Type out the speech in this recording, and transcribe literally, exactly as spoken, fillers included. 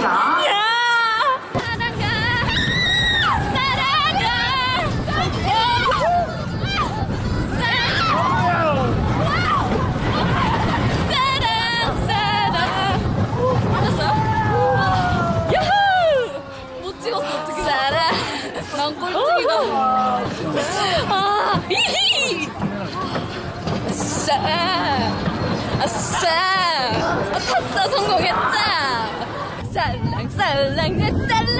갑니다. 난 꼴등이다. 아, 히히. 아싸, 아싸, 아, 탔어, 성공했다. 살랑살랑 내 살랑.